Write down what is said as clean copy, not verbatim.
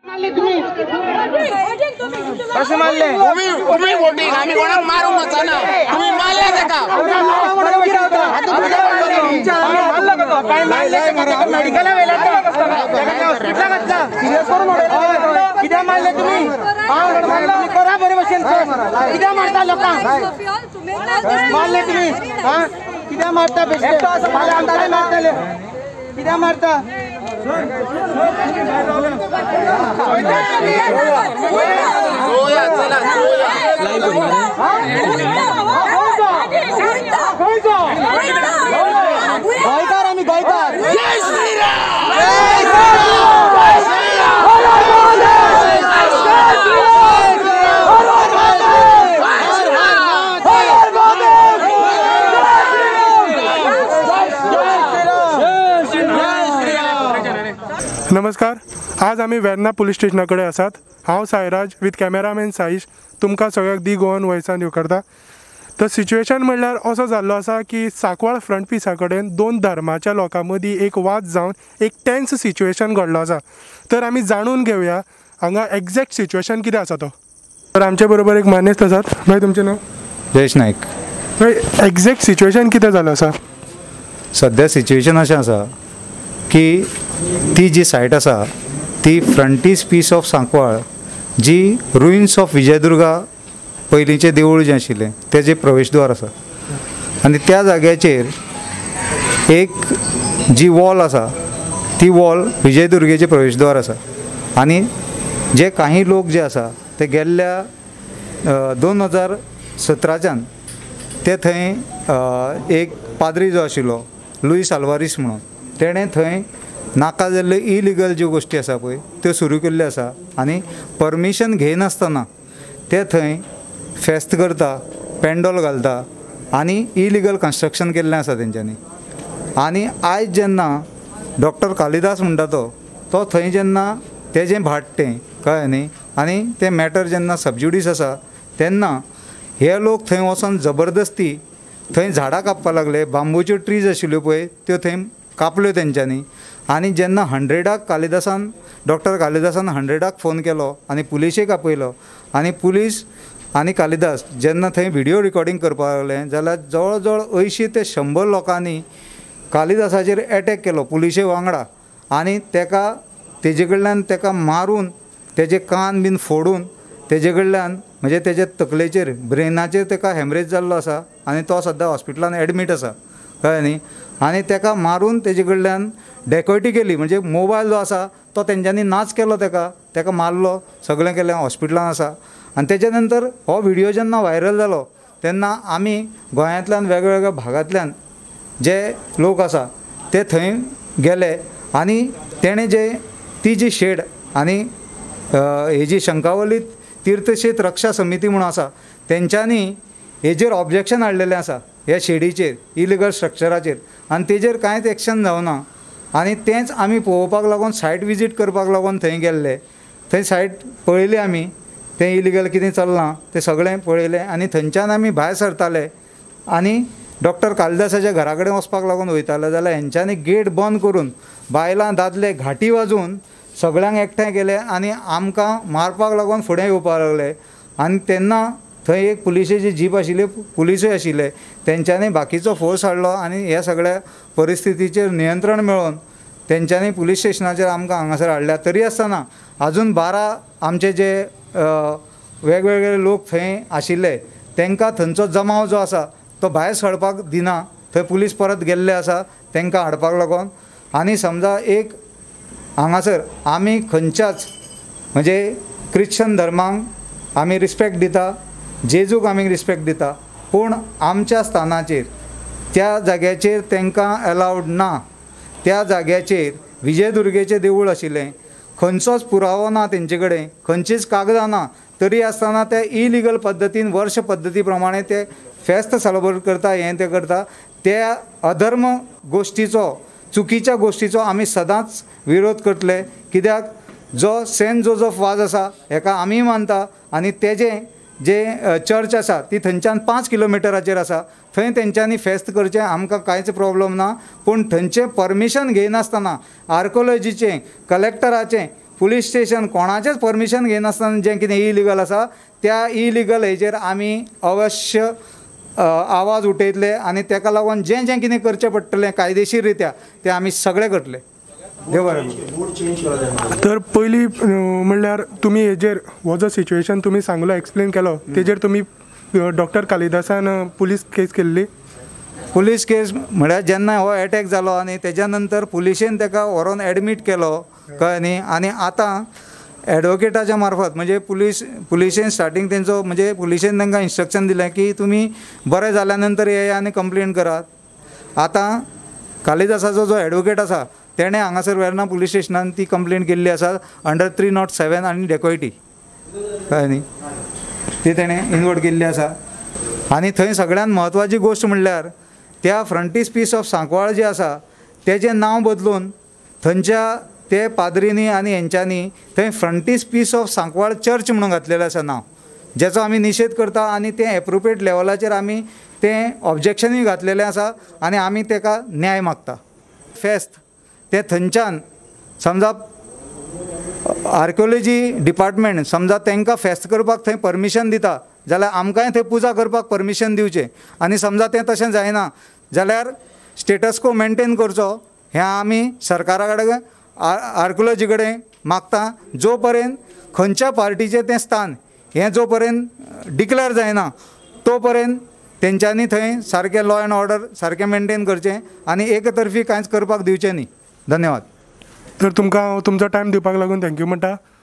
कसे मारले तुम्ही वोटिंग आम्ही कोणाक मारू नका तुम्ही मारले तेका काय मारले मेडिकल वेला हॉस्पिटल घातला सिरियस करून कित्याक मारले तुम्ही करा बरे भशेन कित्याक मारता लोकांक मारले तुम्ही कित्याक मारता बेश्टे आमदारे मारतले कित्याक मारता गोयकार आम्ही गोयकार जय श्रीराम जय नमस्कार, आज आम्ही वेर्ना पुलीस स्टेशनाकडे आसात। हांव साईराज विथ कॅमेरामॅन साईश तुमकां सगळ्याक दी गोवन वॉयसान येव करता। तर सिच्युएशन म्हणल्यार असो जाल्लो आसा की सांकवाळ फ्रंट पिसा कडेन दोन धर्माच्या लोकां मदीं एक वाद जावन एक टेन्स सिच्युएशन घडलो आसा। तर आमी जाणून घेवया हांगा एग्जॅक्ट सिच्युएशन कितें आसा तो। तर आमचे बरोबर एक मानेस्त आसात। भाई तुमचें नांव? जयेश नायक। भाई एग्जॅक्ट सिच्युएशन कितें जालें आसा? सद्या सिच्युएशन अशें आसा की ती जी सायट आसा ती फ्रंटीस पीस ऑफ सांकवाळ जी रुइन्स ऑफ विजयदुर्गा पयलींचें देवूळ जें आशिल्लें तेजें प्रवेशद्वार आसा आनी त्या जाग्याचेर एक जी वॉल आसा ती वॉल विजयदुर्गेचें प्रवेशद्वार आसा आनी जे काही लोक जे आसा ते गेल्ल्या 2017च्यान ते थंय एक पाद्री जो आशिल्लो लुईस आल्वारीस म्हणून तेणें थंय नाका जाल्ल्यो इलिगल ज्यो गोश्टी आसा पळय त्यो सुरू केल्ल्यो आसा आनी परमिशन घेयनासतना ते थंय फेस्त करता, पेंडॉल घालता आनी इलिगल कन्स्ट्रक्शन केल्लें आसा तेंच्यांनी। आनी आयज जेन्ना डॉक्टर कालिदास म्हणटा तो थंय जेन्ना तेजें भाट्टें कळ्ळें न्ही आनी तें मॅटर जेन्ना सबज्युडीस आसा तेन्ना हे लोक थंय वचोन जबरदस्ती थंय झाडां कापपाक लागले। बांबूच्यो ट्रीज आशिल्ल्यो पळय त्यो थंय कापल्यो तेंच्यांनी आनी जेन्ना 100 डॉक्टर कालिदासान 100 फोन केलो आनी पुलिशेक आपयलो आनी पुलीस आनी कालिदास जेन्ना थंय व्हिडिओ रिकॉर्डिंग करपाक लागलें जाल्यार जवळ जवळ 80 ते 100 लोकांनी कालिदासाचेर एटॅक केलो पुलिशे वांगडा आनी तेजे कडल्यान तेका मारून तेजे कान बीन फोडून तेजे कडल्यान म्हणजे तेजे तकलेचेर ब्रेनाचेर तेका हॅमरेज जाल्लो आसा आनी तो सद्या हॉस्पिटलान एडमीट आसा कळ्ळें न्ही। आनी तेका मारून तेजे कडल्यान डेकोयटी केली म्हणजे मोबायल जो आसा तो तेंच्यांनी नाच केलो तेका मारलो सगळें केलें हॉस्पिटलान आसा। आनी तेच्या नंतर हो व्हिडिओ जेन्ना व्हायरल जालो तेन्ना आमी गोंयांतल्यान वेगवेगळ्या भागांतल्यान जे लोक आसा ते थंय गेले आनी तेणें ती जी शेड आनी हेजी शंकावली तीर्थक्षेत्र रक्षा समिती म्हणून आसा तेंच्यांनी हेजेर ऑब्जेक्शन हाडलेलें आसा ह्या शेडीचेर इलिगल स्ट्रक्चराचेर आनी तेजेर कांयच एक्शन जावना। आनी तेंच आमी पळोवपाक लागून सायट विजीट करपाक लागून थंय गेल्ले। थंय सायट पळयली आमी तें इलिगल कितें चल्लां तें सगळें पळयलें आनी थंयच्यान आमी भायर सरताले आनी डॉक्टर कालिदासाच्या घरा कडेन वचपाक लागून वयताले जाल्यार हेंच्यांनी गेट बंद करून बायलां दादले घाटी वाजोवन सगळ्यांक एकठांय केले आनी आमकां मारपाक लागून फुडें येवपाक लागले। आनी तेन्ना थंय एक पुलिशेची जीप आशिल्ली पुलिसूय आशिल्ले तेंच्यांनी बाकीचो फोर्स हाडलो आनी ह्या सगळ्या परिस्थितीचेर नियंत्रण मेळोवन तेंच्यांनी पुलीस स्टेशनाचेर आमकां हांगासर हाडल्या। तरी आसतना अजून 12 आमचे जे वेगवेगळे लोक थंय आशिल्ले तेंकां थंयचो जमाव जो आसा तो भायर सरपाक दिना थंय पुलीस परत गेल्ले आसा तेंकां हाडपाक लागून। आनी समजा एक हांगासर आमी खंयच्याच म्हणजे क्रिश्चन धर्मांक आमी रिस्पेक्ट दिता, जेजूक आमी रिस्पेक्ट दिता, पूण आमच्या स्थानाचेर त्या जाग्याचेर तेंकां अलावड ना। त्या जाग्याचेर विजयदुर्गेचें देवूळ आशिल्लें, खंयचोच पुरावो ना तेंचे कडेन, खंयचीच कागदां ना, तरी आसतना ते इलिगल पद्दतीन वर्ष पद्दती प्रमाणे ते फेस्त सेलिब्रेट करता हें ते करता। त्या अधर्म गोश्टीचो चुकीच्या गोश्टीचो आमी सदांच विरोध करतले कित्याक जो सेंट जोझफ वाज आसा हेका आमी मानता आनी तेजें जे चर्च आसा ती थंयच्यान 5 किलोमिटराचेर आसा थंय तेंच्यांनी फेस्त करचें आमकां कांयच प्रॉब्लम ना। पूण थंयचें परमिशन घेयनासतना आर्कोलॉजीचें कलेक्टराचें पुलीस स्टेशन कोणाचेच परमिशन घेनासतना जें कितें इलिगल आसा त्या इलिगल हेजेर आमी अवश्य आवाज उठयतले आनी ताका लागून जें जें कितें करचें पडटलें कायदेशीर रित्या तें आमी सगळें करतले. देव बरें करूं. तर पयलीं म्हणल्यार तुमी हेजेर हो जो सिच्युएशन तुमी सांगलो एक्सप्लेन केलो तेजेर तुमी डॉक्टर कालिदासान पुलीस केस केल्ली. पुलीस केस म्हळ्यार जेन्ना हो अटॅक जालो आनी तेज्या नंतर पुलिशेन ताका व्हरोन एडमीट केलो कळ्ळें न्ही. आनी आतां एडवोकेटाच्या मार्फत म्हणजे पुलिशेन स्टार्टींग तेंचो म्हणजे पुलिशेन तांकां इन्स्ट्रक्शन दिलें की तुमी बरें जाल्या नंतर येया आनी कंप्लेन करात. आतां कालिदासाचो जो एडवोकेट आसा तेणें हांगासर वेर्ना पुलीस स्टेशनान ती कंप्लेन केल्ली आसा अंडर 307 आनी डेकोयटी कळ्ळें न्ही. ती तेणें इनवोल्ड केल्ली आसा. आनी थंय सगळ्यान म्हत्वाची गोश्ट म्हणल्यार त्या फ्रंटीस्पीस ऑफ सांकवाळ जे आसा तेजें नांव बदलून थंयच्या ते पाद्रीनी आनी हेंच्यांनी थंय फ्रंटीस्पीस ऑफ सांकवाळ चर्च म्हणून घातलेलें आसा नांव, जेचो आमी निशेध करता आनी तें एप्रोप्रिएट लेवलाचेर आमी तें ऑब्जेक्शनूय घातलेलें आसा आनी आमी ताका न्याय मागता. फेस्त तें थंयच्यान समजा आर्किओलॉजी डिपार्टमेंट समजा तांकां फेस्त करपाक थंय परमिशन दिता जाल्यार आमकांय थंय पुजा करपाक परमिशन दिवचें. आनी समजा तें तशें जायना जाल्यार स्टेटस को मेनटेन करचो हें आमी सरकारा कडेन आर्किओलॉजी कडेन मागता. जो पर्यंत खंयच्या पार्टीचें तें स्थान हें जो पर्यंत डिक्लेअर जायना तो पर्यंत तेंच्यांनी थंय सारकें लॉ एंड ऑर्डर सारकें मेनटेन करचें आनी एकतर्फी कांयच करपाक दिवचें न्ही. धन्यवाद. तर तुमकां हांव तुमचो टायम दिवपाक लागून थँक्यू म्हणटा.